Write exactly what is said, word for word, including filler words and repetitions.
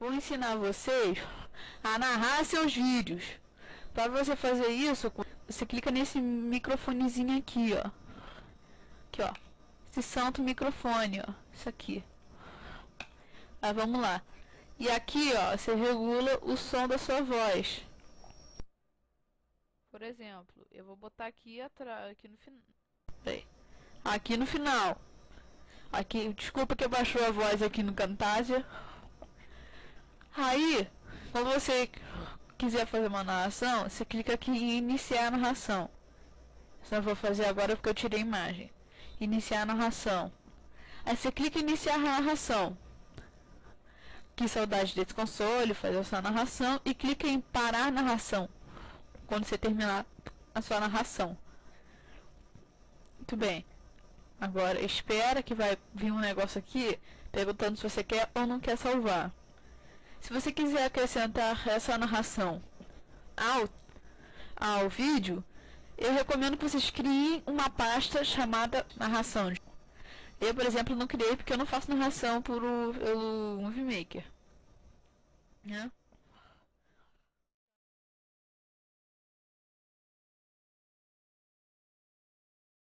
Vou ensinar vocês a narrar seus vídeos. Para você fazer isso, você clica nesse microfonezinho aqui, ó. Aqui, ó. Esse santo microfone, ó. Isso aqui. Aí vamos lá. E aqui, ó, você regula o som da sua voz. Por exemplo, eu vou botar aqui atrás, aqui no final. Aqui no final. Aqui, desculpa que baixou a voz aqui no Camtasia. Aí, quando você quiser fazer uma narração, você clica aqui em iniciar a narração. Isso eu vou fazer agora porque eu tirei a imagem. Iniciar a narração. Aí você clica em iniciar a narração. Que saudade desse console, fazer a sua narração. E clica em parar a narração. Quando você terminar a sua narração. Muito bem. Agora espera que vai vir um negócio aqui perguntando se você quer ou não quer salvar. Se você quiser acrescentar essa narração ao, ao vídeo, eu recomendo que vocês criem uma pasta chamada narração. Eu, por exemplo, não criei porque eu não faço narração por o, pelo Movie Maker, né?